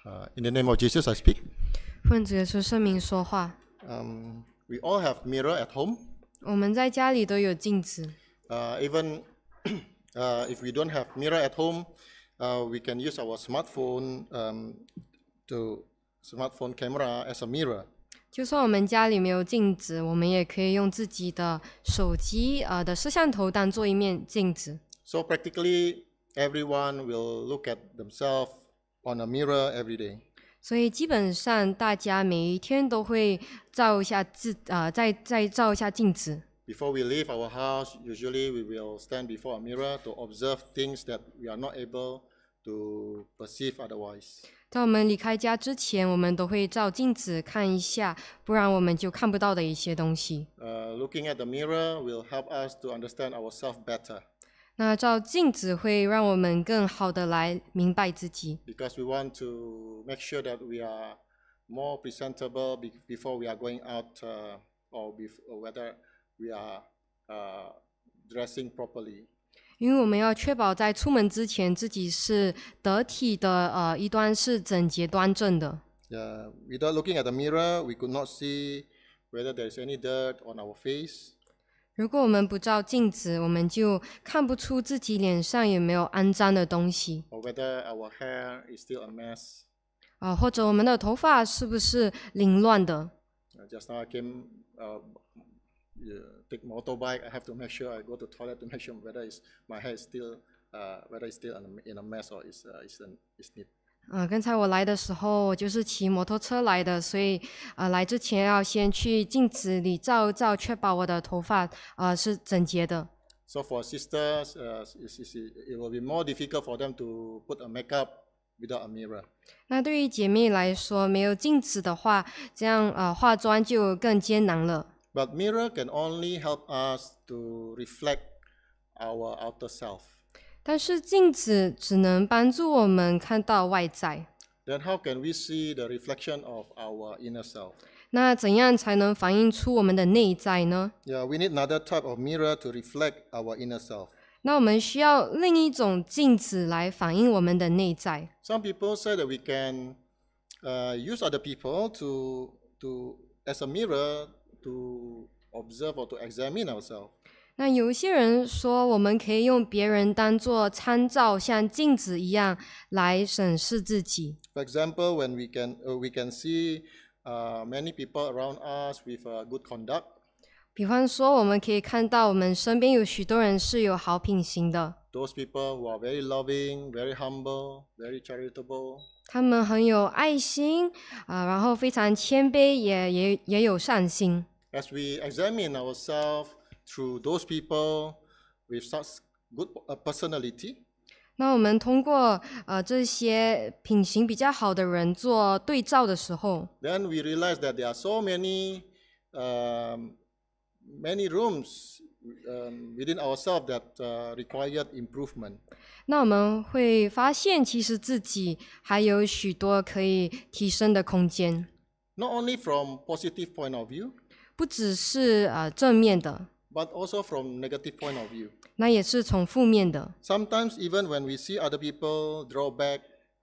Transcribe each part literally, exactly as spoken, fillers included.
Uh, in the name of Jesus, I speak. 奉主耶稣圣名说话。 Um, we all have mirror at home. 我们在家里都有镜子， Uh, even uh, if we don't have mirror at home, uh, we can use our smartphone um, to smartphone camera as a mirror. 就算我们家里没有镜子，我们也可以用自己的手机呃的摄像头当做一面镜子。 So practically, everyone will look at themselves on a mirror every day. 所以基本上大家每一天都会照一下自呃再再照一下镜子。 Before we leave our house, usually we will stand before a mirror to observe things that we are not able to perceive otherwise. 在我们离开家之前，我们都会照镜子看一下，不然我们就看不到的一些东西。 Uh, looking at the mirror will help us to understand ourselves better 那照镜子会让我们更好的来明白自己， because we want to make sure that we are more presentable be- before we are going out uh, or, bef- or whether we are uh, dressing properly. 因为我们要确保在出门之前自己是得体的，呃，一端是整洁端正的。 Yeah, without looking at the mirror, we could not see whether there is any dirt on our face. 如果我们不照镜子，我们就看不出自己脸上有没有肮脏的东西， Or whether our hair is still a mess. 啊、或者我们的头发是不是凌乱的。 Uh, just now I came, uh, yeah, take motorbike. I have to make sure I go to toilet to make sure whether it's, my hair is still, uh, whether it's still in a, in a mess or is uh, is, is neat. 呃，刚才我来的时候，我就是骑摩托车来的，所以呃，来之前要先去镜子里照一照，确保我的头发呃是整洁的。 So for sisters, uh, it's, it's, it will be more difficult for them to put a makeup without a mirror. 那对于姐妹来说，没有镜子的话，这样呃化妆就更艰难了。 But mirror can only help us to reflect our outer self. 但是镜子只能帮助我们看到外在， Then how can we see the reflection of our inner self? 那怎样才能反映出我们的内在呢？ Yeah, we need another type of mirror to reflect our inner self. 那我们需要另一种镜子来反映我们的内在。 Some people say that we can uh, use other people to, to, as a mirror to observe or to examine ourselves. 那有一些人说，我们可以用别人当作参照，像镜子一样来审视自己。 For example, when we can, uh, we can see uh, many people around us with uh, good conduct. 比方说，我们可以看到我们身边有许多人是有好品行的， Those people who are very loving, very humble, very charitable. 他们很有爱心啊、呃然后非常谦卑，也也也有善心。 As we examine ourselves through those people with such good uh, personality, 那我们通过呃这些品行比较好的人做对照的时候， then we realize that there are so many, um, many rooms um, within ourselves that uh, required improvement. 那我们会发现，其实自己还有许多可以提升的空间， Not only from positive point of view, 不只是呃正面的， but also from negative point of view. 那也是从负面的。 Sometimes even when we see other people drawback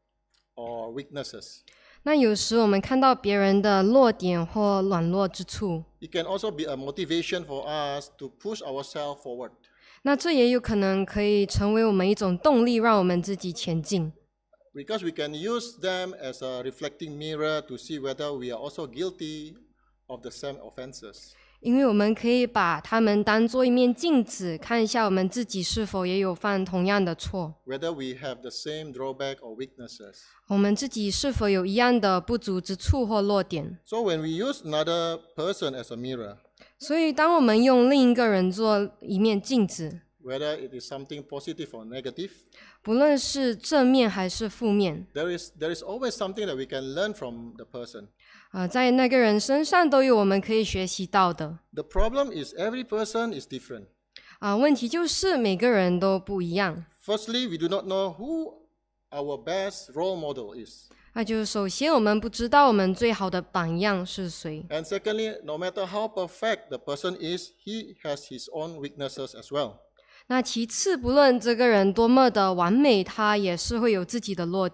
or weaknesses, 那有时我们看到别人的弱点或软弱之处， it can also be a motivation for us to push ourselves forward. 那这也有可能可以成为我们一种动力，让我们自己前进。 Because we can use them as a reflecting mirror to see whether we are also guilty of the same offenses. 因为我们可以把它们当做一面镜子，看一下我们自己是否也有犯同样的错， Whether we have the same drawback or weaknesses. 我们自己是否有一样的不足之处或弱点。 So when we use another person as a mirror, 所以，当我们用另一个人做一面镜子， whether it is something positive or negative, 不论是正面还是负面， there is, there is always something that we can learn from the person. 呃，在那个人身上都有我们可以学习到的。 The problem is every person is different. 啊、问题就是每个人都不一样。 Firstly, we do not know who our best role model is. 那就是首先我们不知道我们最好的榜样是谁。 And secondly, no matter how perfect the person is, he has his own weaknesses as well. 那其次，不论这个人多么的完美，他也是会有自己的弱点。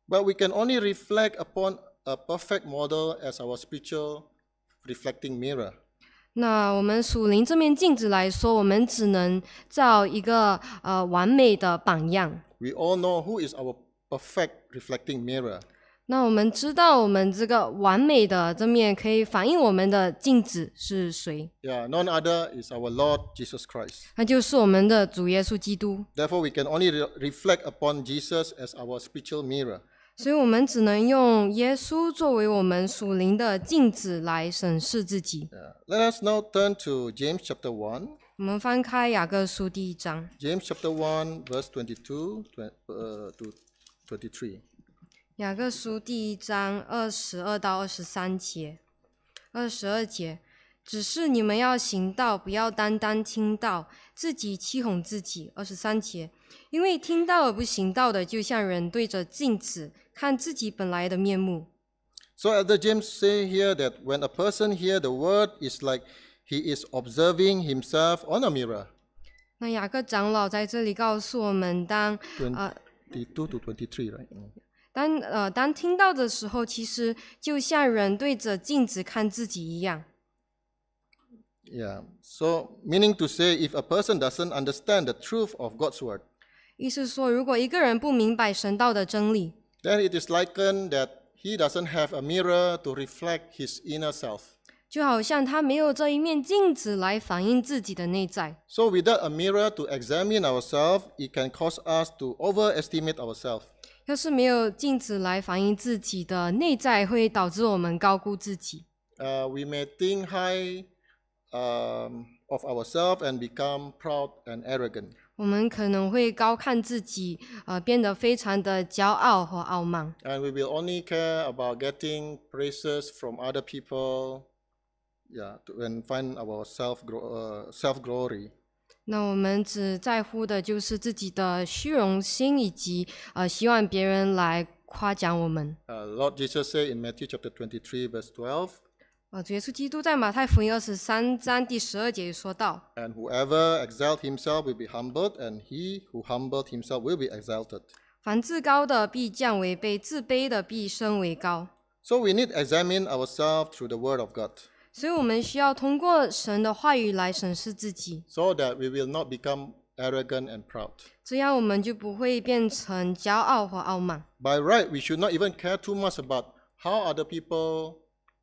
But we can only reflect upon a perfect model as our spiritual reflecting mirror. 那我们属灵这面镜子来说，我们只能照一个呃完美的榜样。 We all know who is our perfect reflecting mirror. 那我们知道我们这个完美的这面可以反映我们的镜子是谁？ Yeah, none other is our Lord Jesus Christ. 那就是我们的主耶稣基督。 Therefore, we can only re- reflect upon Jesus as our spiritual mirror. 所以我们只能用耶稣作为我们属灵的镜子来审视自己。 Yeah. Let us now turn to James chapter one. 我们翻开雅各书第一章， James chapter one, verse twenty-two to, uh, to twenty-three. 雅各书第一章二十二到二十三节，二十二节，只是你们要行道，不要单单听道，自己欺哄自己。二十三节，因为听道而不行道的，就像人对着镜子看自己本来的面目。 So Elder James say here that when a person hear the word, it's like he is observing himself on a mirror. 那雅各长老在这里告诉我们，当呃 twenty-two to twenty-three, right? Mm. 当呃当听到的时候，其实就像人对着镜子看自己一样。 Yeah. So meaning to say, if a person doesn't understand the truth of God's word, 意思说，如果一个人不明白神道的真理， then it is likened that he doesn't have a mirror to reflect his inner self. 就好像他没有这一面镜子来反映自己的内在。 So without a mirror to examine ourselves, it can cause us to overestimate ourselves. 要是没有镜子来反映自己的内在，会导致我们高估自己。 Uh, we may think high um, of ourselves and become proud and arrogant. 我们可能会高看自己，呃，变得非常的骄傲和傲慢。 And we will only care about getting praises from other people, yeah, to, and find our self uh, self glory. 那我们只在乎的就是自己的虚荣心，以及呃，希望别人来夸奖我们。 Uh, Lord Jesus said in Matthew chapter twenty-three, verse twelve, 呃，主耶稣基督在马太福音二十三章第十二节说道： and whoever exalt himself will be humbled, and he who humbled himself will be exalted. 凡自高的必降为卑，自卑的必升为高。 So we need to examine ourselves through the word of God, 所以我们需要通过神的话语来审视自己， so that we will not become arrogant and proud. 这样我们就不会变成骄傲或傲慢。 By right, we should not even care too much about how other people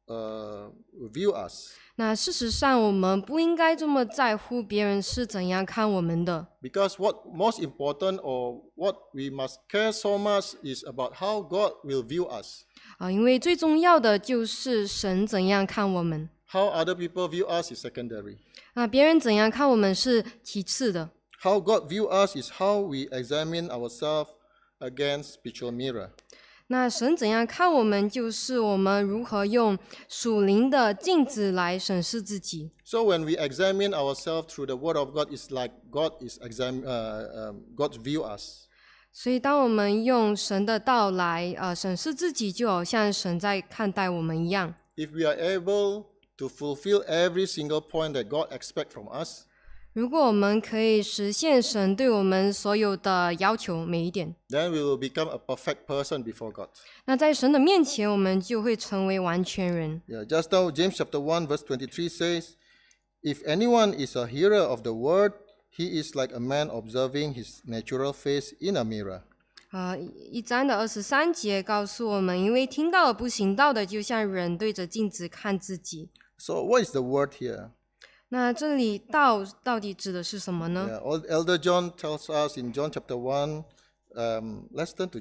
uh, view us, 那事实上，我们不应该这么在乎别人是怎样看我们的， because what most important or what we must care so much is about how God will view us. 啊、因为最重要的就是神怎样看我们， How other people view us is secondary. 啊、别人怎样看我们是其次的。 How God view us is how we examine ourselves against spiritual mirror. 那神怎样看我们，就是我们如何用属灵的镜子来审视自己。 So when we examine ourselves through the Word of God, it's like God is exam uh, um, God view us. 所以，当我们用神的道来呃审视自己，就好像神在看待我们一样。 If we are able to fulfill every single point that God expects from us, 如果我们可以实现神对我们所有的要求每一点， then we will become a perfect person before God. 那在神的面前，我们就会成为完全人。 Yeah, just now James chapter one verse twenty-three says, "If anyone is a hearer of the word, he is like a man observing his natural face in a mirror." 呃，一章的二十三节告诉我们，因为听到而不行道的，就像人对着镜子看自己。 So what is the word here? 那这里道到底指的是什么呢？ Yeah, Old Elder John tells us in John chapter one. Um, let's turn to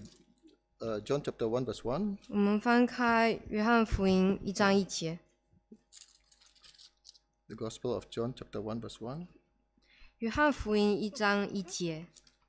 uh, John chapter one verse one. 我们翻开约翰福音一章一节， The Gospel of John chapter one verse one. 约翰福音一章一节，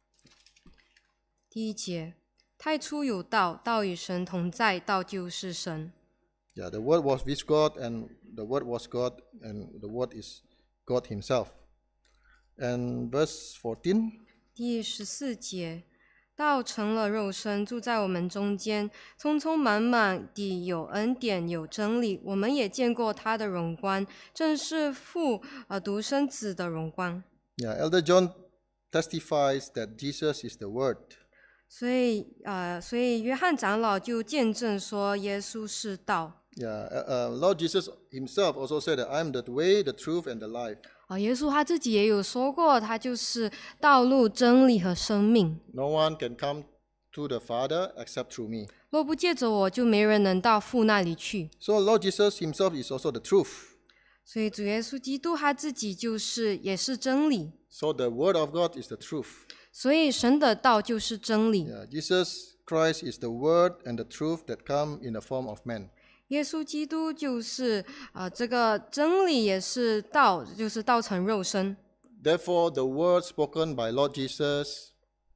第一节，太初有道，道与神同在，道就是神。 Yeah, the Word was with God, and the Word was God, and the Word is God Himself. And verse fourteen. 第十四节，道成了肉身，住在我们中间，匆匆忙忙地有恩典有真理，我们也见过他的荣光，正是父呃独生子的荣光。 Yeah, Elder John testifies that Jesus is the Word. 所以呃，所以约翰长老就见证说，耶稣是道。 Yeah, uh, uh, Lord Jesus himself also said that I am the way, the truth, and the life. 啊，耶稣他自己也有说过，他就是道路、真理和生命。 No one can come to the Father except through me. 若不借着我，就没人能到父那里去。 So Lord Jesus himself is also the truth. 所以主耶稣基督他自己就是也是真理。 So the word of God is the truth. 所以神的道就是真理。 Yeah, Jesus Christ is the word and the truth that come in the form of man. 耶稣基督就是呃这个真理，也是道，就是道成肉身。 Therefore, the words spoken by Lord Jesus,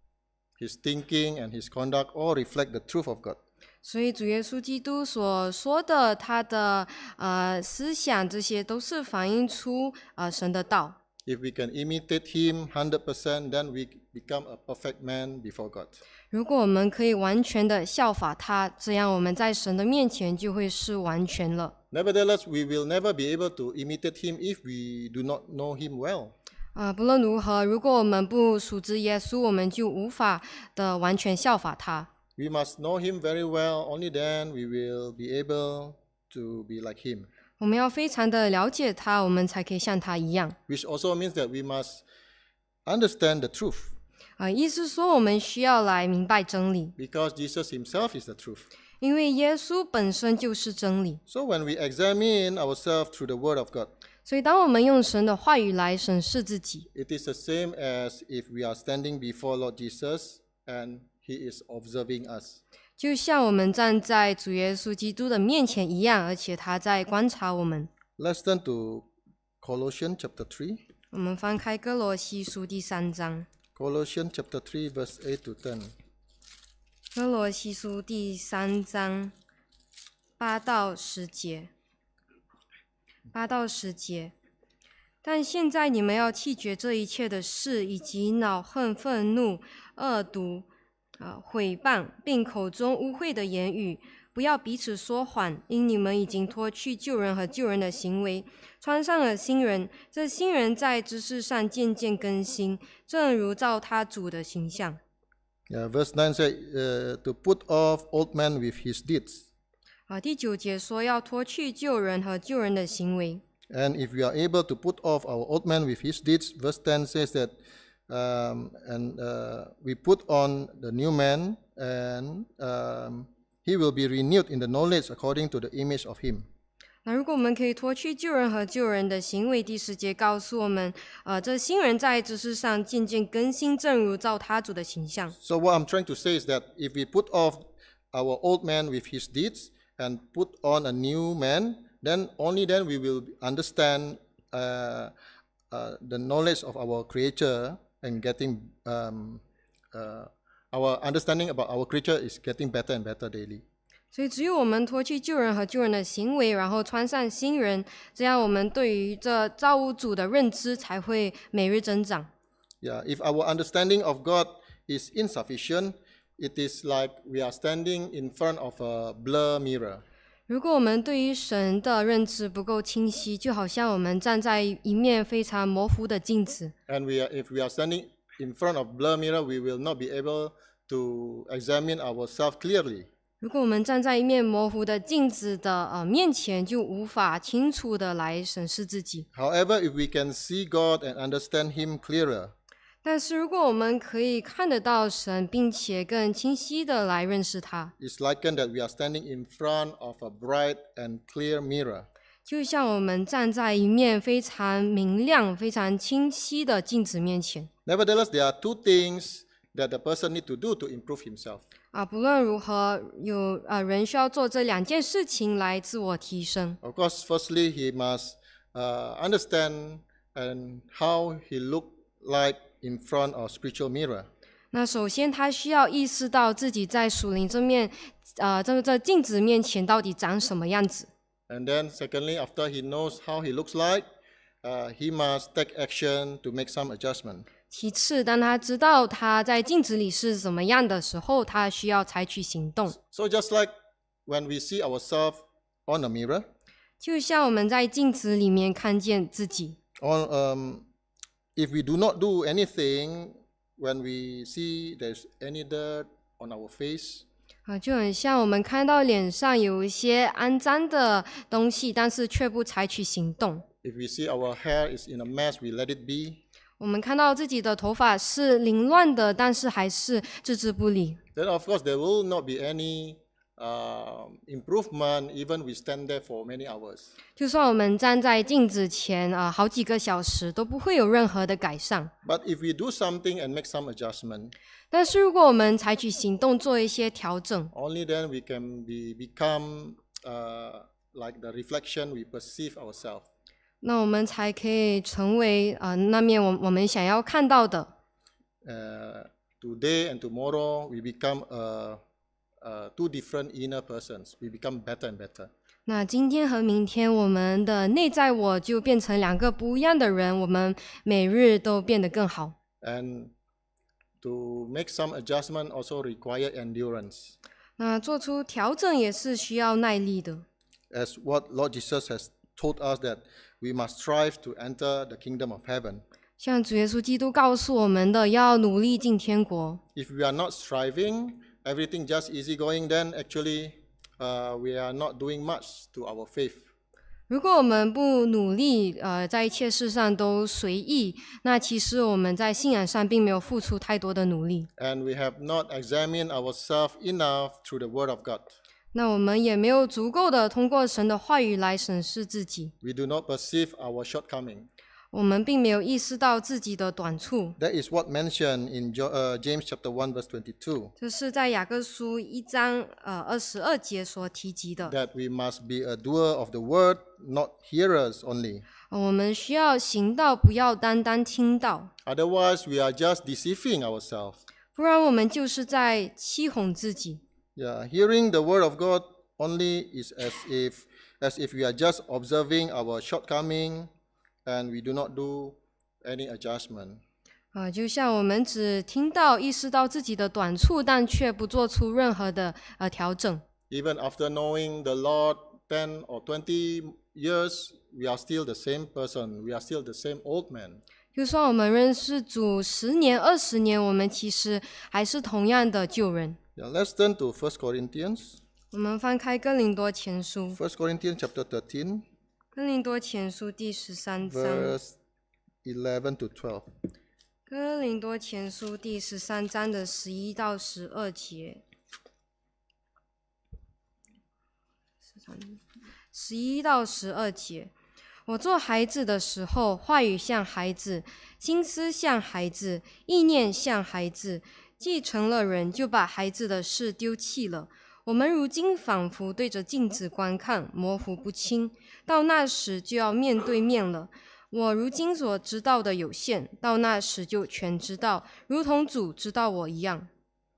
his thinking and his conduct all reflect the truth of God. 所以主耶稣基督所说的他的呃思想，这些都是反映出呃神的道。 If we can imitate him one hundred percent, then we become a perfect man before God. 如果我们可以完全的效法他，这样我们在神的面前就会是完全了。 Nevertheless, we will never be able to imitate him if we do not know him well. 啊、不论如何，如果我们不熟知耶稣，我们就无法的完全效法他。 We must know him very well, only then we will be able to be like him. 我们要非常的了解他，我们才可以像他一样。 Which also means that we must understand the truth, 啊、意思说我们需要来明白真理， because Jesus himself is the truth. 因为耶稣本身就是真理。 So when we examine ourselves through the word of God, 所以当我们用神的话语来审视自己， it is the same as if we are standing before Lord Jesus and he is observing us. 就像我们站在主耶稣基督的面前一样，而且他在观察我们。 Let's turn to Colossians chapter three. 我们翻开哥罗西书第三章， Colossians chapter three, verse eight to ten. 哥罗西书第三章八到十节，八到十节。但现在你们要弃绝这一切的事，以及恼恨、愤怒、恶毒、啊、毁谤，并口中污秽的言语，不要彼此说谎，因你们已经脱去旧人和旧人的行为，穿上了新人。这新人在知识上渐渐更新，正如照他主的形象。 Yeah, verse nine says, uh, to put off old man with his deeds. 啊，第九节说要脱去旧人和旧人的行为。 And if we are able to put off our old man with his deeds, verse ten says that, um, and uh, we put on the new man, and um, he will be renewed in the knowledge according to the image of him. 那如果我们可以脱去旧人和旧人的行为，第十节告诉我们，呃，这新人在知识上渐渐更新，正如照他主的形象。 So what I'm trying to say is that if we put off our old man with his deeds and put on a new man, then only then we will understand uh, uh, the knowledge of our Creator and getting um, uh, our understanding about our Creator is getting better and better daily. 所以，只有我们脱去旧人和旧人的行为，然后穿上新人，这样我们对于这造物主的认知才会每日增长。 Yeah, if our understanding of God is insufficient, it is like we are standing in front of a blur mirror. 如果我们对于神的认知不够清晰，就好像我们站在一面非常模糊的镜子。 And we are, if we are standing in front of blur mirror, we will not be able to examine ourselves clearly. 如果我们站在一面模糊的镜子的呃面前，就无法清楚的来审视自己。 However, if we can see God and understand Him clearer, 但是如果我们可以看得到神，并且更清晰的来认识他， it's likened that we are standing in front of a bright and clear mirror. 就像我们站在一面非常明亮、非常清晰的镜子面前。 Nevertheless, there are two things that the person need to do to improve himself. 啊，不论如何，有呃人需要做这两件事情来自我提升。 Of course, firstly, he must uh, understand and how he look like in front of spiritual mirror. 那首先，他需要意识到自己在属灵这面，呃，这这镜子面前到底长什么样子。 And then, secondly, after he knows how he looks like, uh, he must take action to make some adjustment. 其次，当他知道他在镜子里是怎么样的时候，他需要采取行动。 So just like when we see ourselves on a mirror, 就像我们在镜子里面看见自己， on, um, if we do not do anything, when we see there's any dirt on our face. 啊，就很像我们看到脸上有一些肮脏的东西，但是却不采取行动。 If we see our hair is in a mess, we let it be. 我们看到自己的头发是凌乱的，但是还是置之不理。 Then of course there will not be any uh, improvement even we stand there for many hours. 就算我们站在镜子前啊、呃、好几个小时，都不会有任何的改善。 But if we do something and make some adjustment, 但是如果我们采取行动做一些调整， only then we can be become uh, like the reflection we perceive ourselves. 那我们才可以成为呃那面我我们想要看到的。 Uh, today and tomorrow we become uh, uh, two different inner persons. We become better and better. 那今天和明天，我们的内在我就变成两个不一样的人，我们每日都变得更好。 And to make some adjustment also require endurance. 那做出调整也是需要耐力的。 As what Lord Jesus has told us that we must strive to enter the kingdom of heaven. 像主耶稣基督告诉我们的，要努力进天国。 If we are not striving, everything just easy going, then actually uh, we are not doing much to our faith. 如果我们不努力，呃，在一切事上都随意，那其实我们在信仰上并没有付出太多的努力。 And we have not examined ourselves enough through the Word of God. 那我们也没有足够的通过神的话语来审视自己。 We do not perceive our shortcoming. 我们并没有意识到自己的短处。 That is what mentioned in Jo- uh, James chapter one verse twenty-two. 这是在雅各书一章呃二十二节所提及的。 That we must be a doer of the word, not hearers only. 呃我们需要行道，不要单单听到， Otherwise, we are just deceiving ourselves. 不然我们就是在欺哄自己。 Yeah, hearing the word of God only is as if as if we are just observing our shortcoming and we do not do any adjustment. 呃，就像我们只听到、意识到自己的短处，但却不做出任何的呃调整。 Even after knowing the Lord ten or twenty years, we are still the same person. We are still the same old man. 就算我们认识主十年、二十年，我们其实还是同样的旧人。 Yeah, let's turn to First Corinthians. 我们翻开哥林多前书， First Corinthians chapter thirteen, 哥林多前书第十三章， verse eleven to twelve. 哥林多前书第十三章的十一到十二节，十一到十二节。我做孩子的时候，话语像孩子，心思像孩子，意念像孩子。既成了人，就把孩子的事丢弃了。我们如今仿佛对着镜子观看，模糊不清。到那时就要面对面了。我如今所知道的有限，到那时就全知道，如同主知道我一样。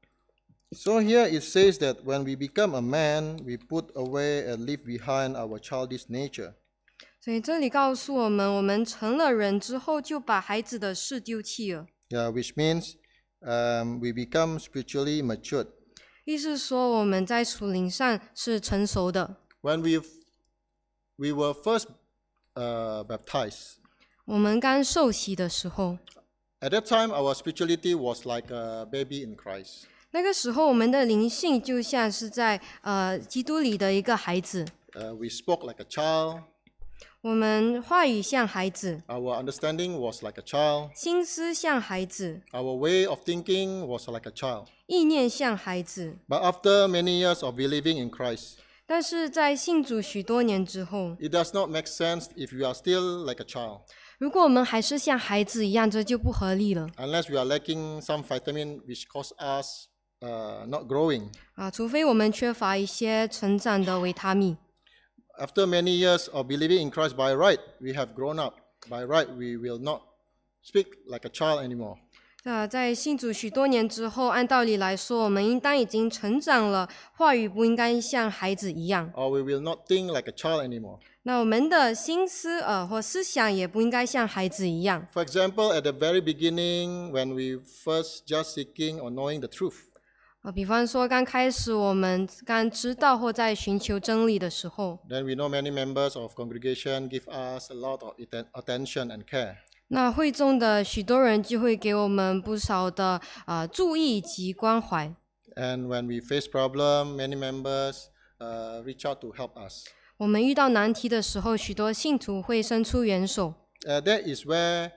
So here it says that when we become a man, we put away and leave behind our childish nature. 所以这里告诉我们，我们成了人之后，就把孩子的事丢弃了。 Yeah, which means um, we become spiritually matured. 意思说，我们在属灵上是成熟的。 When we we were first uh, baptized, 我们刚受洗的时候， at that time our spirituality was like a baby in Christ. 那个时候我们的灵性就像是在呃基督里的一个孩子， Uh, we spoke like a child. 我们话语像孩子， Our understanding was like a child. 心思像孩子， Our way of thinking was like a child. 意念像孩子。 But after many years of believing in Christ, 但是在信主许多年之后， it does not make sense if you are still like a child. 如果我们还是像孩子一样，这就不合理了 Unless we are lacking some vitamin which cause us uh, not growing. 啊！除非我们缺乏一些成长的维他命。 After many years of believing in Christ, by right, we have grown up. By right, we will not speak like a child anymore. 啊，在信主许多年之后，按道理来说，我们应当已经成长了，话语不应该像孩子一样。 Or we will not think like a child anymore. 那我们的心思呃或思想也不应该像孩子一样。 For example, at the very beginning, when we first just seeking or knowing the truth, 啊，比方说刚开始我们刚知道或在寻求真理的时候， then we know many members of congregation give us a lot of atten- attention and care. 那会中的许多人就会给我们不少的啊、呃注意及关怀。 And when we face problem, many members uh, reach out to help us. 我们遇到难题的时候，许多信徒会伸出援手。 Uh, that is where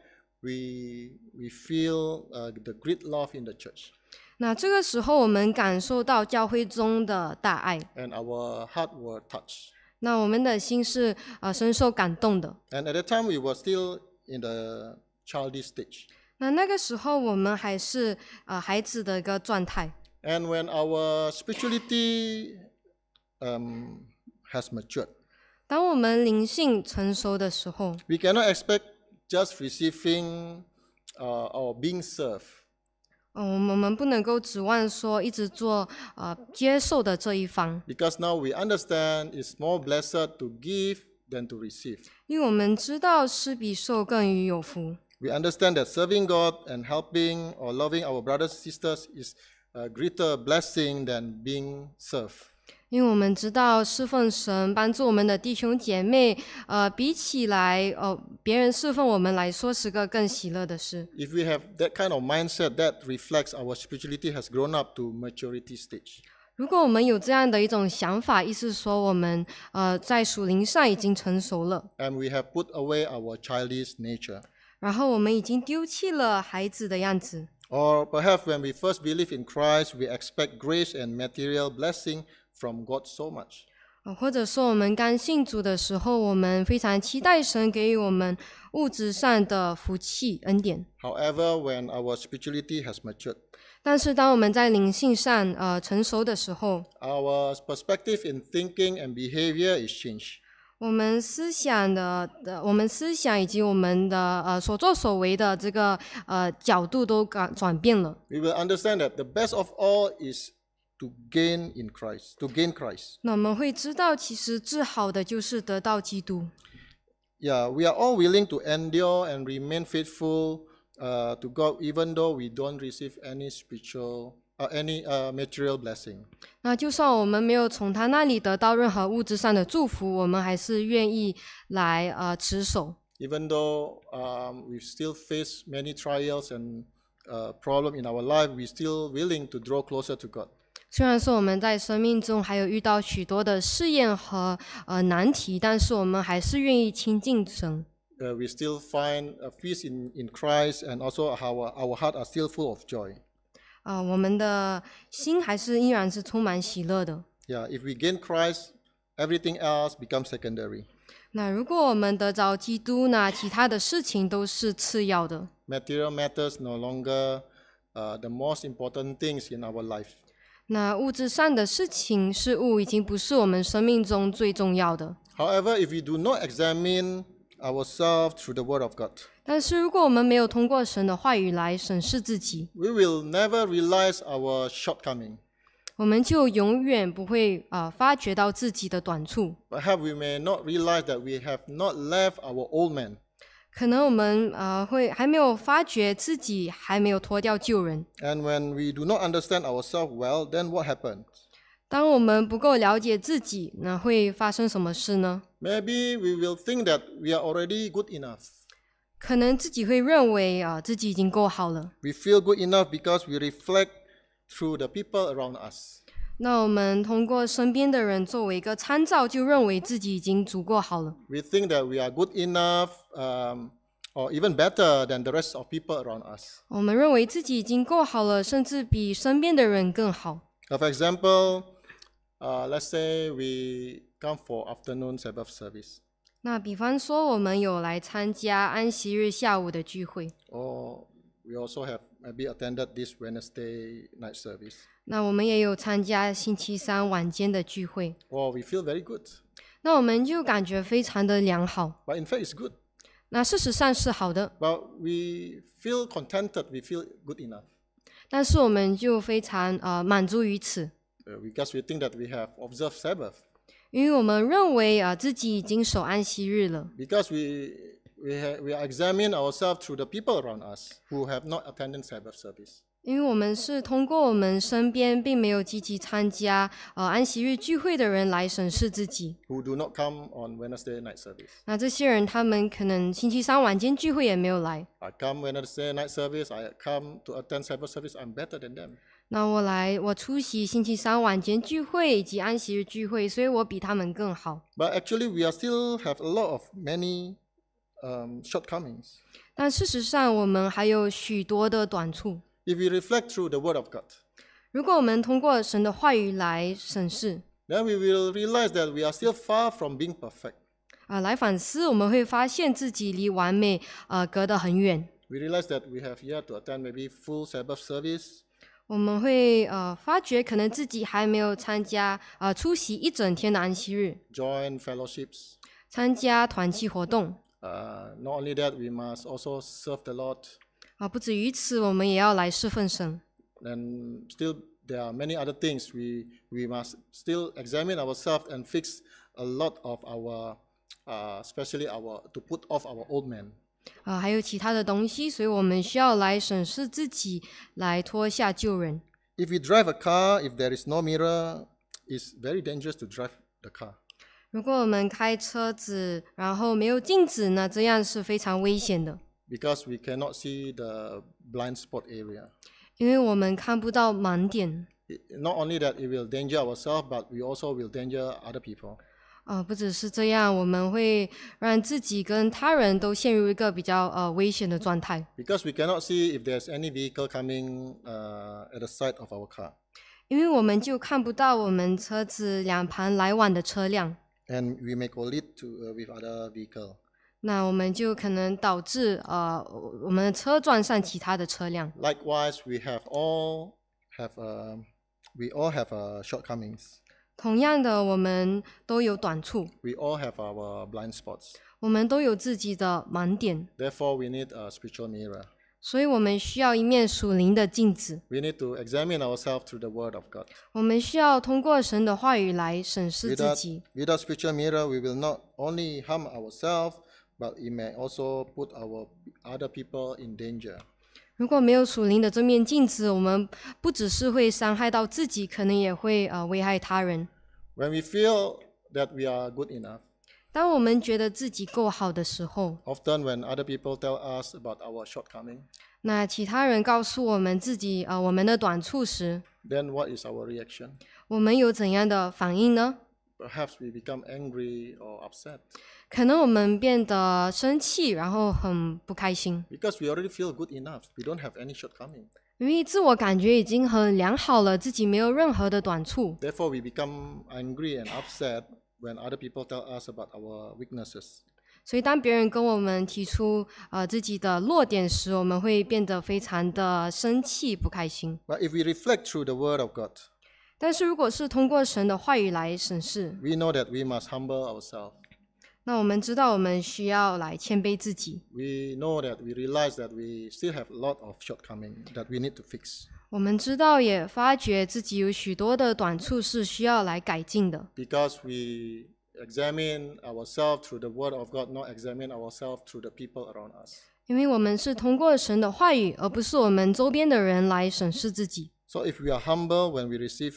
we we feel uh, the great love in the church. 那这个时候，我们感受到教会中的大爱， And our heart were touched. 那我们的心是呃深受感动的。 And at that time, we were still in the childish stage. 那那个时候，我们还是呃孩子的一个状态。 And when our spirituality um, has matured, 当我们灵性成熟的时候， we cannot expect just receiving uh, or being served. 嗯，我们不能够指望说一直做呃接受的这一方， Because now we understand it's more blessed to give than to receive. 因为我们知道施比受更于有福。 We understand that serving God and helping or loving our brothers and sisters is a greater blessing than being served. 因为我们知道侍奉神、帮助我们的弟兄姐妹，呃，比起来，呃，别人侍奉我们来说是个更喜乐的事。 If we have that kind of mindset, that reflects our spirituality has grown up to maturity stage. 如果我们有这样的一种想法，意思说我们呃在属灵上已经成熟了， And we have put away our childish nature. 然后我们已经丢弃了孩子的样子。 Or perhaps when we first believe in Christ, we expect grace and material blessing from God so much. 呃或者说我们刚信主的时候，我们非常期待神给予我们物质上的福气恩典。 However, when our spirituality has matured, 但是当我们在灵性上呃成熟的时候， our perspective in thinking and behavior is changed. 我们思想的的，我们思想以及我们的呃所作所为的这个呃角度都改转变了。 We will understand that the best of all is to gain in Christ, to gain Christ. 那我们会知道，其实最好的就是得到基督。 Yeah, we are all willing to endure and remain faithful uh, to God, even though we don't receive any spiritual, uh, any uh, material blessing. 那就算我们没有从他那里得到任何物质上的祝福，我们还是愿意来呃持守。 Even though um, we still face many trials and uh, problems in our life, we're still willing to draw closer to God. 虽然说我们在生命中还有遇到许多的试验和呃难题，但是我们还是愿意亲近神。 Uh, we still find a peace in, in Christ, and also our, our heart are still full of joy. 呃，我们的心还是依然是充满喜乐的。 Yeah, if we gain Christ, everything else becomes secondary. 那如果我们得着基督呢，其他的事情都是次要的。 Material matters no longer uh, the most important things in our life. 那物质上的事情事物已经不是我们生命中最重要的。 However, if we do not examine ourselves through the Word of God, 但是如果我们没有通过神的话语来审视自己， we will never realize our shortcoming. 我们就永远不会啊、呃、发觉到自己的短处。 Perhaps we may not realize that we have not left our old man. 可能我们呃会还没有发觉自己还没有脱掉旧人。 And when we do not understand ourselves well, then what happens? 当我们不够了解自己，那会发生什么事呢？ Maybe we will think that we are already good enough. 可能自己会认为啊、呃、自己已经够好了。 We feel good enough because we reflect through the people around us. 那我们通过身边的人作为一个参照，就认为自己已经足够好了。 We think that we are good enough um, or even better than the rest of people around us. 我们认为自己已经够好了，甚至比身边的人更好。 Uh, For example, uh, let's say we come for afternoon Sabbath service, 那比方说，我们有来参加安息日下午的聚会， or we also have maybe attended this Wednesday night service. 那我们也有参加星期三晚间的聚会， Or we feel very good, 那我们就感觉非常的良好。 but in fact it's good. 那事实上是好的， But we feel contented, we feel good enough. 但是我们就非常呃满足于此， Uh, because we think that we have observed Sabbath. 因为我们认为啊、呃、自己已经守安息日了。 Because we, we, ha- we are examining ourselves through the people around us who have not attended Sabbath service. 因为我们是通过我们身边并没有积极参加呃安息日聚会的人来审视自己。 Who do not come on Wednesday night service. 那这些人他们可能星期三晚间聚会也没有来。 I come Wednesday night service, I come to attend Sabbath service, I'm better than them. 那我来，我出席星期三晚间聚会以及安息日聚会，所以我比他们更好。 But actually, we are still have a lot of many um, shortcomings. 但事实上，我们还有许多的短处。 If we reflect through the Word of God, 如果我们通过神的话语来审视， then we will realize that we are still far from being perfect. 啊、来反思，我们会发现自己离完美呃隔得很远。 We realize that we have yet to attend maybe full Sabbath service, 我们会呃发觉，可能自己还没有参加呃出席一整天的安息日， join fellowships. 参加团契活动。 Uh, not only that, we must also serve the Lord. 啊、不止于此，我们也要来侍奉神。 And still, there are many other things. We we must still examine ourselves and fix a lot of our, uh, especially our to put off our old man. 啊、还有其他的东西，所以我们需要来审视自己，来脱下旧人。 If we drive a car, if there is no mirror, it's very dangerous to drive the car. 如果我们开车子，然后没有镜子呢，这样是非常危险的， Because we cannot see the blind spot area. 因为我们看不到盲点。 It- Not only that, it will danger ourselves, but we also will danger other people. 呃，不只是这样，我们会让自己跟他人都陷入一个比较呃危险的状态， Because we cannot see if there's any vehicle coming uh, at the side of our car. 因为我们就看不到我们车子两旁来往的车辆， And we may collide to, uh, with other vehicle. 那我们就可能导致呃我们的车撞上其他的车辆。 Likewise, we have all have uh, we all have uh, shortcomings. 同样的，我们都有短处， We all have our blind spots. 我们都有自己的盲点， Therefore, we need a spiritual mirror. 所以我们需要一面属灵的镜子。 We need to examine ourselves through the Word of God. 我们需要通过神的话语来审视自 Without, 己。 without spiritual mirror, we will not only harm ourselves, but it may also put our other people in danger. 如果没有属灵的这面镜子，我们不只是会伤害到自己，可能也会呃危害他人。 When we feel that we are good enough, 当我们觉得自己够好的时候， often when other people tell us about our shortcoming, 那其他人告诉我们自己呃我们的短处时， then what is our reaction? 我们有怎样的反应呢？ Perhaps we become angry or upset 可能我们变得生气，然后很不开心， because we already feel good enough. We don't have any shortcoming. 因为自我感觉已经很良好了，自己没有任何的短处。 Therefore, we become angry and upset when other people tell us about our weaknesses. 所以当别人跟我们提出呃自己的弱点时，我们会变得非常的生气、不开心。 But if we reflect through the Word of God, 但是如果是通过神的话语来审视， we know that we must humble ourselves. 那我们知道我们需要来谦卑自己， We know that we realize that we still have a lot of shortcoming that we need to fix. 我们知道也发觉自己有许多的短处是需要来改进的， Because we examine ourselves through the Word of God, not examine ourselves through the people around us. 因为我们是通过神的话语，而不是我们周边的人来审视自己。 So if we are humble when we receive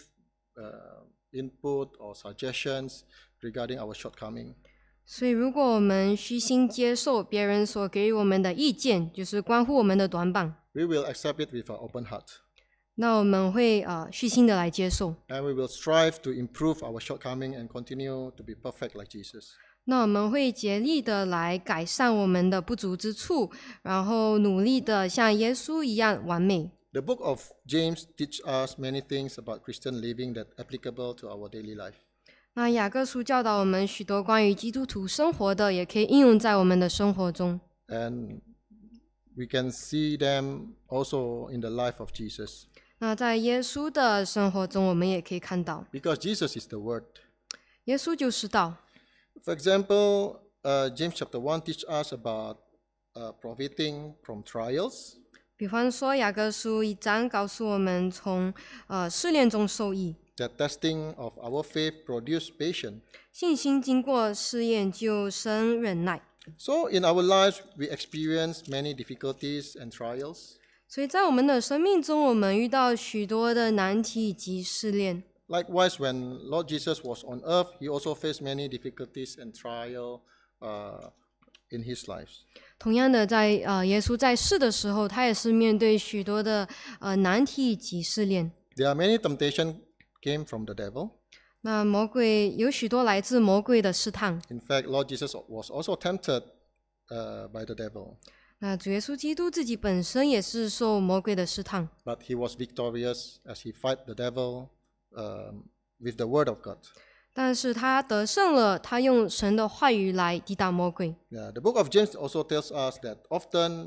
uh, input or suggestions regarding our shortcoming, 所以如果我们虚心接受别人所给予我们的意见，就是关乎我们的短板， we will accept it with an open heart. 那我们会呃虚心的来接受， And we will strive to improve our shortcoming and continue to be perfect like Jesus. 那我们会竭力的来改善我们的不足之处，然后努力的像耶稣一样完美。 The book of James teaches us many things about Christian living that are applicable to our daily life. 那雅各书教导我们许多关于基督徒生活的，也可以应用在我们的生活中。 And we can see them also in the life of Jesus. 那在耶稣的生活中，我们也可以看到， Because Jesus is the Word. 耶稣就是道。 For example, uh, James chapter one teaches us about uh, profiting from trials. 比方说，雅各书一章告诉我们从呃试炼中受益， That testing of our faith produce patience. 信心经过试验就生忍耐。 So in our lives, we experience many difficulties and trials. 所以在我们的生命中，我们遇到许多的难题以及试炼。 Likewise, when Lord Jesus was on earth, he also faced many difficulties and trials uh, in his life. 同样的在，呃耶稣在世的时候，他也是面对许多的呃难题以及试炼。 There are many temptations came from the devil. 那魔鬼有许多来自魔鬼的试探。 In fact, Lord Jesus was also tempted uh, by the devil, 那主耶稣基督自己本身也是受魔鬼的试探， but he was victorious as he fight the devil um, with the word of God. 但是他得胜了，他用神的话语来抵挡魔鬼。 Yeah, the book of James also tells us that often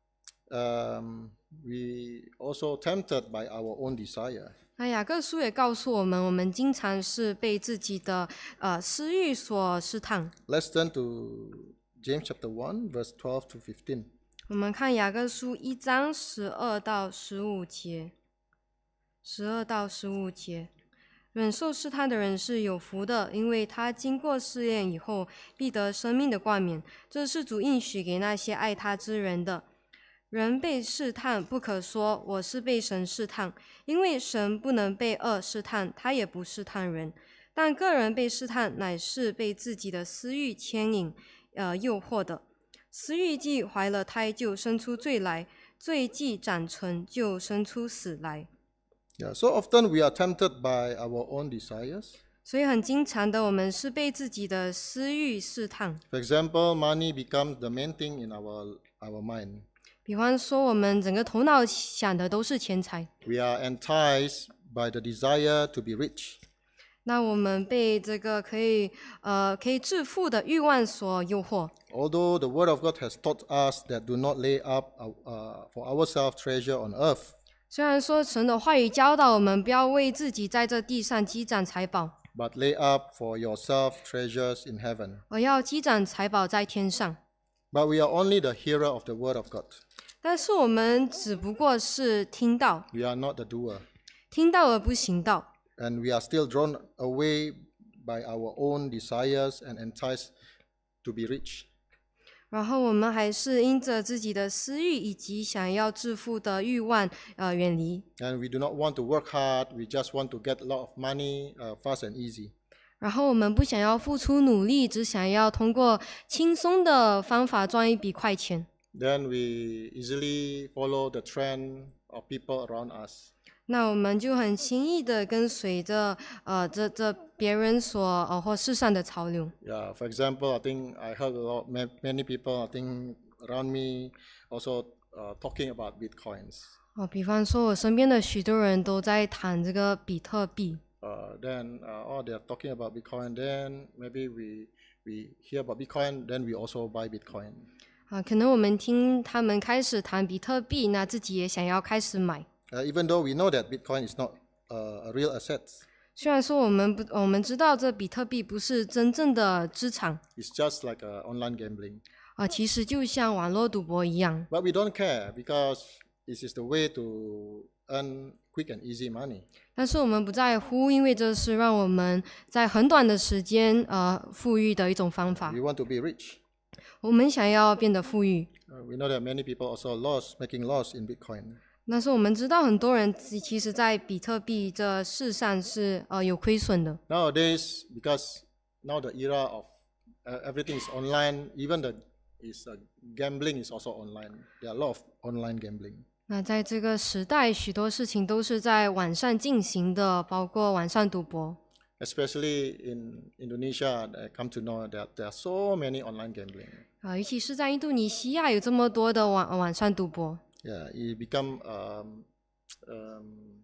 um, we also tempted by our own desire. 那雅各书也告诉我们，我们经常是被自己的呃私欲所试探。 Let's turn to James chapter one, verse twelve to fifteen. 我们看雅各书一章十二到十五节，十二到十五节，忍受试探的人是有福的，因为他经过试验以后，必得生命的冠冕。这是主应许给那些爱他之人的。人被试探，不可说我是被神试探，因为神不能被恶试探，他也不试探人。但个人被试探，乃是被自己的私欲牵引、呃诱惑的。私欲既怀了胎，就生出罪来；罪既长成，就生出死来。 Yeah, so often we are tempted by our own desires. 所以很经常的，我们是被自己的私欲试探。 For example, money becomes the main thing in our, our mind. 比方说，我们整个头脑想的都是钱财。 We are enticed by the desire to be rich. 那我们被这个可以呃可以致富的欲望所诱惑。 Although the Word of God has taught us that do not lay up uh, for ourselves treasure on earth, 虽然说神的话语教导我们不要为自己在这地上积攒财宝， but lay up for yourself treasures in heaven. 而要积攒财宝在天上。 But we are only the hearer of the Word of God. 但是我们只不过是听到， We are not the doer. 听到而不行道。 And we are still drawn away by our own desires and enticed to be rich. 然后我们还是因着自己的私欲以及想要致富的欲望，呃，远离。 And we do not want to work hard. We just want to get a lot of money uh, fast and easy. 然后我们不想要付出努力，只想要通过轻松的方法赚一笔快钱。 Then we easily follow the trend of people around us. 那我们就很轻易的跟随着呃这这别人所呃或世上的潮流。 Yeah, for example, I think I heard a lot, ma- many people, I think around me also uh, talking about bitcoins. 哦，比方说我身边的许多人都在谈这个比特币。 Uh, then, uh, oh, they're talking about Bitcoin. Then maybe we we hear about Bitcoin. Then we also buy Bitcoin. 啊，可能我们听他们开始谈比特币，那自己也想要开始买。 Uh, even though we know that Bitcoin is not uh, a real asset, 虽然说我们不，我们知道这比特币不是真正的资产， it's just like uh, online gambling. 啊，其实就像网络赌博一样。 But we don't care because this is the way to earn quick and easy money. 但是我们不在乎，因为这是让我们在很短的时间呃富裕的一种方法 We。want to be rich. 我们想要变得富裕， Uh, we know that many people also lost, making loss in Bitcoin. 但是我们知道很多人其其实在比特币这事上是呃有亏损的。 Nowadays, because now the era of uh, everything is online, even the is uh, gambling is also online. There are a lot of online gambling. 那在这个时代，许多事情都是在网上进行的，包括网上赌博。 Especially in Indonesia, I come to know that there are so many online gambling. 啊、尤其是在印度尼西亚有这么多的网网上赌博。 Yeah, it become um, um,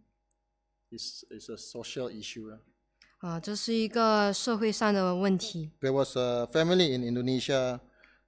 it's, it's a social issue. 啊、这是一个社会上的问题。 There was a family in Indonesia.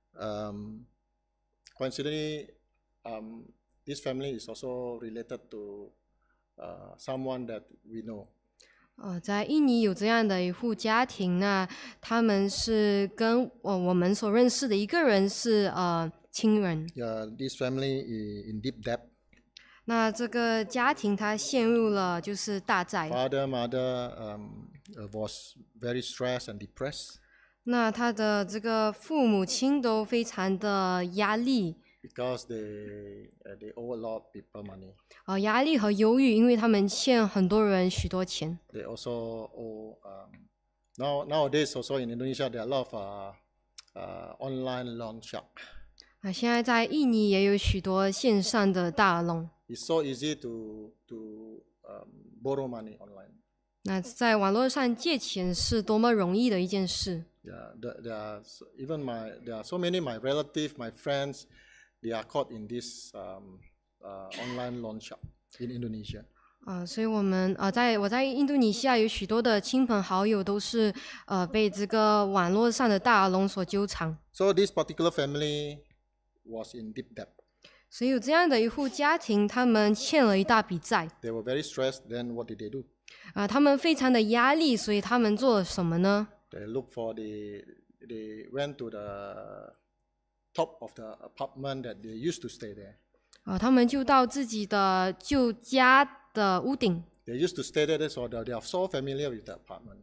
Um, coincidentally, um, this family is also related to uh, someone that we know. 呃，在印尼有这样的一户家庭，那他们是跟我我们所认识的一个人是呃亲人。 Yeah, this family is in deep debt. 那这个家庭他陷入了就是大债， Father, mother um, uh, was very stressed and depressed 那他的这个父母亲都非常的压力， because they uh, they owe a lot of people money. 呃，压力和忧郁，因为他们欠很多人许多钱。 They also owe um, now nowadays also in Indonesia there are a lot of uh, uh, online loan shark. 啊，现在在印尼也有许多线上的大龙， It's so easy to to um, borrow money online. 那在网络上借钱是多么容易的一件事。 Yeah, there, there are so- even my there are so many my relative, my friends, they are caught in this um, uh, online loan shop in Indonesia. 呃，所以我们呃，在我在印度尼西亚有许多的亲朋好友都是呃被这个网络上的大龙所纠缠， So this particular family was in deep debt. 所以有这样的一户家庭，他们欠了一大笔债， They were very stressed. Then what did they do? 啊、他们非常的压力，所以他们做了什么呢？ They looked for the. They went to the top of the apartment that they used to stay there. 啊、他们就到自己的旧家的屋顶， They used to stay there, so they are so familiar with the apartment.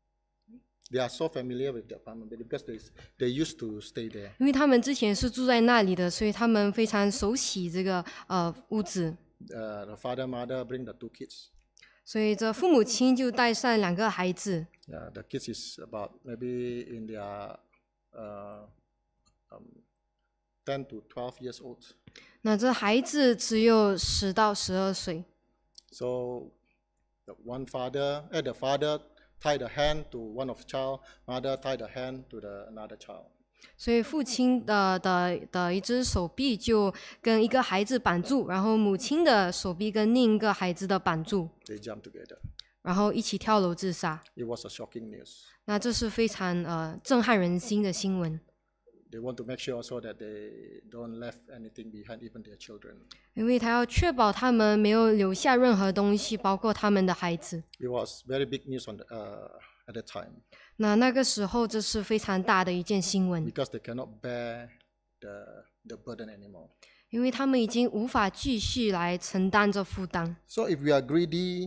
They are so familiar with the apartment because they they used to stay there. 因为他们之前是住在那里的，所以他们非常熟悉这个呃屋子， Uh, the father, mother bring the two kids. 所以这父母亲就带上两个孩子， Yeah, the kids is about maybe in their uh, um, ten to twelve years old. 那这孩子只有十到十二岁。 So the one father, eh, the father tied the hand to one of the child, mother tied the hand to the another child. 所以父亲的的的一只手臂就跟一个孩子绑住，然后母亲的手臂跟另一个孩子的绑住， They jumped together. 然后一起跳楼自杀。 It was a shocking news. 那这是非常呃震撼人心的新闻， They want to make sure also that they don't left anything behind, even their children. 因为他要确保他们没有留下任何东西，包括他们的孩子。 It was very big news on the, uh, at that time 那那个时候，这是非常大的一件新闻， because they cannot bear the the burden anymore. 因为他们已经无法继续来承担这负担。 So if we are greedy,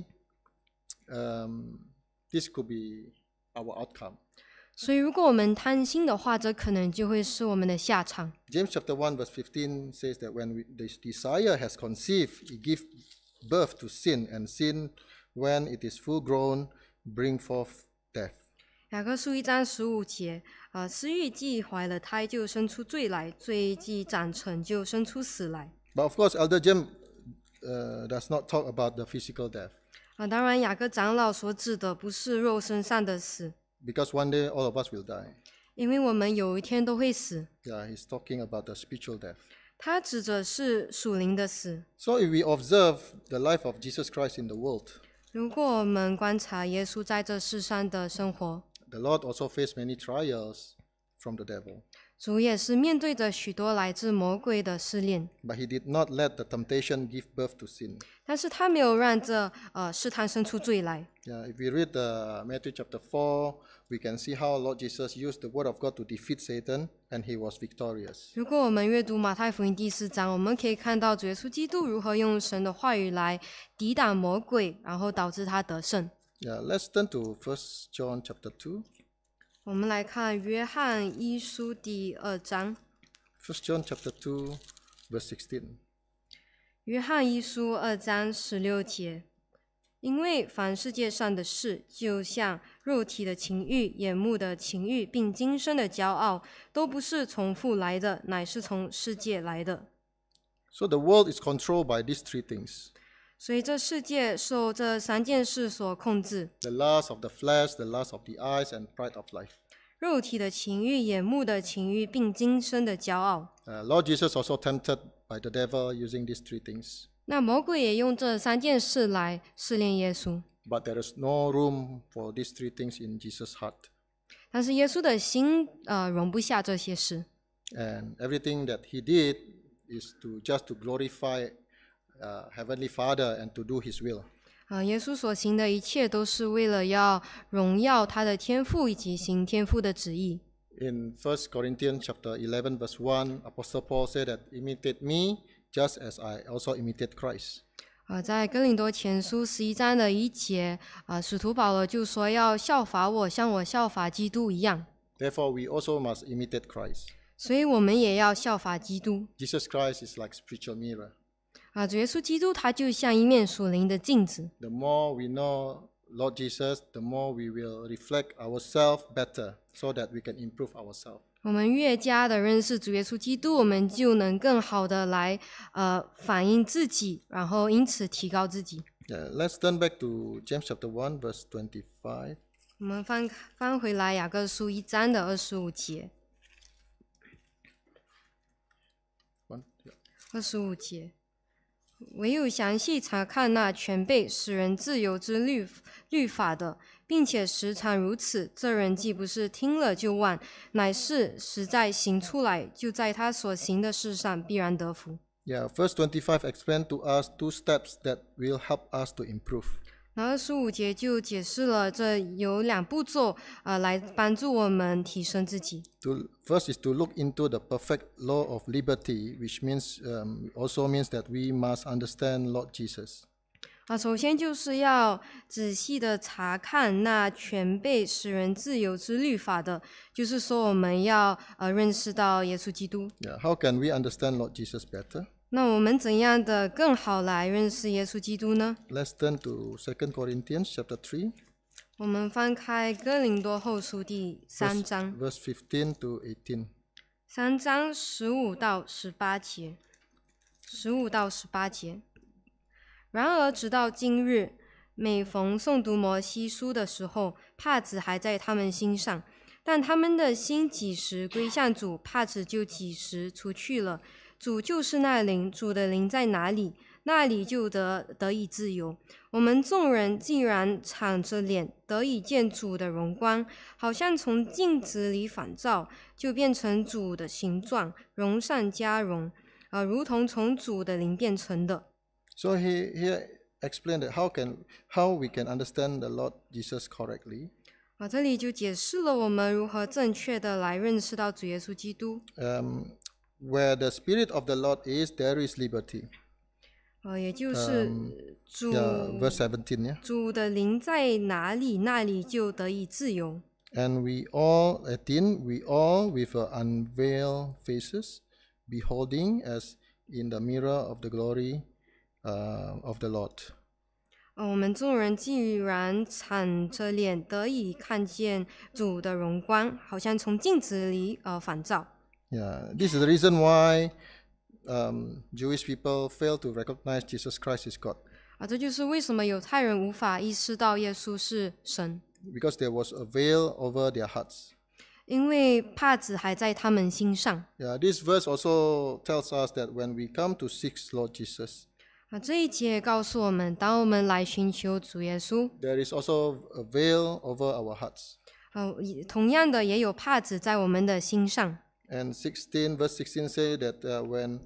um, this could be our outcome. 所以，如果我们贪心的话，这可能就会是我们的下场。 James chapter one verse fifteen says that when we, this desire has conceived, it gives birth to sin, and sin, when it is full grown, bring forth death. 雅各书一章十五节，呃，私欲既怀了胎，就生出罪来；罪既长成，就生出死来。 But of course, Elder James uh, does not talk about the physical death 啊、当然，雅各长老所指的不是肉身上的死， because one day all of us will die. 因为我们有一天都会死。 Yeah, he's talking about the spiritual death. 他指的是属灵的死。 So if we observe the life of Jesus Christ in the world, 如果我们观察耶稣在这世上的生活， the Lord also faced many trials from the devil. 主也是面对着许多来自魔鬼的试炼， But he did not let the temptation give birth to sin. 但是他没有让这呃试探生出罪来。 Yeah, if we read the Matthew chapter four, we can see how Lord Jesus used the word of God to defeat Satan, and he was victorious. 如果我们阅读马太福音第四章，我们可以看到主耶稣基督如何用神的话语来抵挡魔鬼，然后导致他得胜。 Yeah, let's turn to First John chapter two. 我们来看约翰一书第二章， First John chapter two, verse sixteen. 约翰一书二章十六节，因为凡世界上的事，就像肉体的情欲、眼目的情欲，并今生的骄傲，都不是从父来的，乃是从世界来的。 So the world is controlled by these three things: 所以这世界受这三件事所控制： the lust of the flesh, the lust of the eyes, and pride of life. 肉体的情欲、眼目的情欲，并今生的骄傲。 Uh, Lord Jesus also tempted by the devil using these three things. 那魔鬼也用这三件事来试炼耶稣， But there is no room for these three things in Jesus' heart. 但是耶稣的心呃容不下这些事， And everything that he did is to just to glorify uh, Heavenly Father and to do his will. 呃，耶稣所行的一切都是为了要荣耀他的天父以及行天父的旨意。 In First Corinthians chapter eleven verse one, Apostle Paul said that imitate me just as I also imitate Christ. 呃，在哥林多前书十一章的一节，呃，使徒保罗就说要效法我，像我效法基督一样。 Therefore, we also must imitate Christ. 所以我们也要效法基督。 Jesus Christ is like spiritual mirror. 啊，主耶稣基督他就像一面属灵的镜子。 The more we know Lord Jesus, the more we will reflect ourselves better so that we can improve ourselves. 我们越加的认识主耶稣基督，我们就能更好的来呃反映自己，然后因此提高自己。 Yeah, let's turn back to James chapter one, verse twenty-five. 我们翻翻回来雅各书一章的二十五节， One, yeah. 二十五节，唯有详细查看那全备使人自由之律律法的，并且时常如此，这人既不是听了就忘，乃是实在行出来，就在他所行的事上必然得福。 Yeah, verse twenty-five explains to us two steps that will help us to improve. 那二十五节就解释了这有两步骤，呃，来帮助我们提升自己。 To, first is to look into the perfect law of liberty, which means um, also means that we must understand Lord Jesus. 啊，首先就是要仔细的查看那全备使人自由之律法的，就是说我们要呃认识到耶稣基督。 Yeah, how can we understand Lord Jesus better? 那我们怎样的更好来认识耶稣基督呢？ Let's turn to Second Corinthians chapter three, 我们翻开哥林多后书第三 verse, 章， verse fifteen to eighteen. 三章十五到十八节，十五到十八节。然而直到今日，每逢诵读摩西书的时候，帕子还在他们心上，但他们的心几时归向主，帕子就几时除去了。主就是那灵，主的灵在哪里，那里就得得以自由。我们众人既然敞着脸得以见主的荣光，好像从镜子里反照，就变成主的形状，荣上加荣，呃，如同从主的灵变成的。 So he here explained that how can how we can understand the Lord Jesus correctly. 啊，这里就解释了我们如何正确的来认识到主耶稣基督。 Um, where the Spirit of the Lord is, there is liberty. 呃，也就是主、 Yeah, verse seventeen. Yeah. 主的灵在哪里，那里就得以自由。 And we all, eighteen, we all with uh, unveiled faces, beholding as in the mirror of the glory uh, of the Lord. 呃，我们众人既然敞着脸得以看见主的荣光，好像从镜子里呃反照。 Yeah, this is the reason why um, Jewish people fail to recognize Jesus Christ is God, 啊，这就是为什么犹太人无法意识到耶稣是神， because there was a veil over their hearts. 因为帕子还在他们心上。 Yeah, this verse also tells us that when we come to seek Lord Jesus, 啊，这一节告诉我们，当我们来寻求主耶稣， there is also a veil over our hearts. 呃，同样的也有帕子在我们的心上。 And sixteen, verse sixteen say that uh, when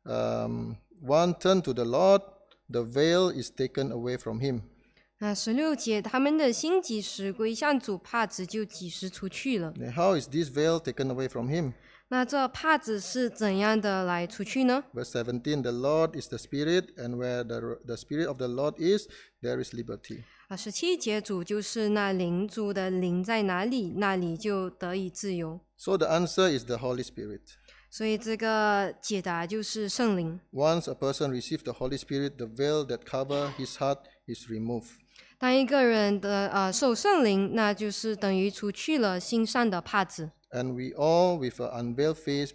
um, one turn to the Lord, the veil is taken away from him. 那十六节，他们的心几时归向主，帕子就几时除去了。 Now, how is this veil taken away from him? 那这帕子是怎样的来除去呢？ Verse seventeen, the Lord is the Spirit, and where the, the Spirit of the Lord is, there is liberty. 啊，十七节主就是那灵，主的灵在哪里，那里就得以自由。 So the answer is the Holy Spirit. 所以这个解答就是圣灵。 Once a person receives the Holy Spirit, the veil that covers his heart is removed. 当一个人的呃受圣灵，那就是等于除去了心上的帕子。 And we all, with an unveiled face,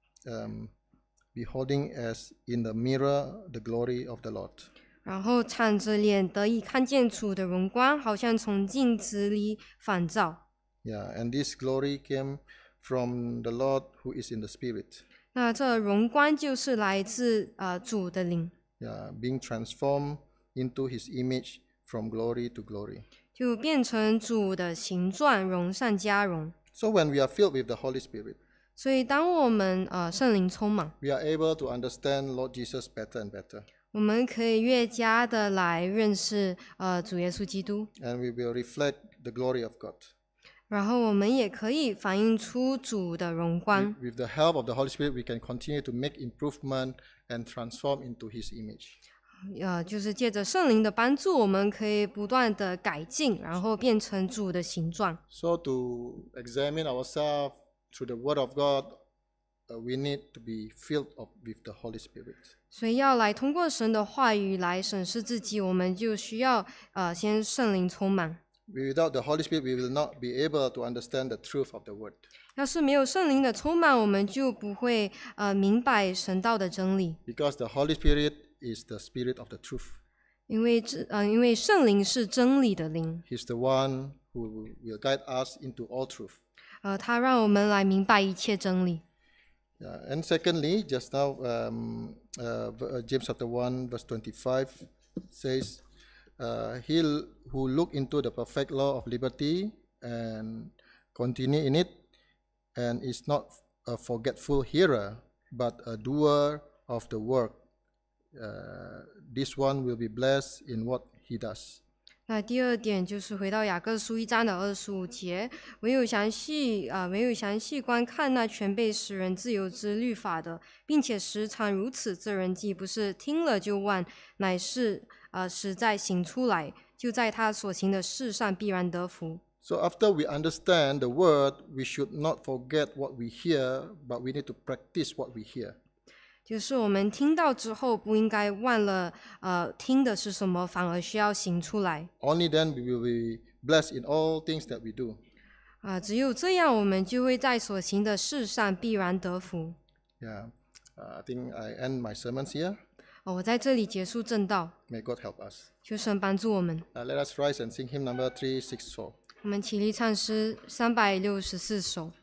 um, beholding as in the mirror the glory of the Lord. 然后敞着脸得以看见主的荣光，好像从镜子里反照。 Yeah, and this glory came from the Lord who is in the Spirit. 那这荣光就是来自呃主的灵， Yeah, being transformed into His image from glory to glory. 就变成主的形状，荣上加荣。 So when we are filled with the Holy Spirit, 所以当我们呃圣灵充满， we are able to understand Lord Jesus better and better. 我们可以越加的来认识呃主耶稣基督， And we will reflect the glory of God. 然后我们也可以反映出主的荣光。 With the help of the Holy Spirit, we can continue to make improvement and transform into His image. 呃，就是借着圣灵的帮助，我们可以不断的改进，然后变成主的形状。 So to examine ourselves through the Word of God, uh, we need to be filled of, with the Holy Spirit. 所以要来通过神的话语来审视自己，我们就需要呃先圣灵充满。 Without the Holy Spirit, we will not be able to understand the truth of the Word. 要是没有圣灵的充满，我们就不会呃明白神道的真理。 Because the Holy Spirit is the Spirit of the truth. 因为这呃，因为圣灵是真理的灵， He's the one who will guide us into all truth. 呃，他让我们来明白一切真理。 Yeah. And secondly, just now, um, uh, v- uh, James chapter one, verse twenty-five says, uh, He who look into the perfect law of liberty and continue in it, and is not a forgetful hearer, but a doer of the work, uh, this one will be blessed in what he does. 那第二点就是回到雅各书一章的二十五节，唯有详细啊、呃，唯有详细观看那全被使人自由之律法的，并且时常如此，这人既不是听了就忘，乃是呃实在行出来，就在他所行的事上必然得福。 So after we understand the word, we should not forget what we hear, but we need to practice what we hear. 就是我们听到之后，不应该忘了呃听的是什么，反而需要行出来。 Only then we will be blessed in all things that we do. 啊、只有这样，我们就会在所行的事上必然得福。 Yeah, uh, I think I end my sermons here. 哦，我在这里结束正道， May God help us. 求神帮助我们。 Uh, let us rise and sing hymn number three six four. 我们起立唱诗三百六十四首。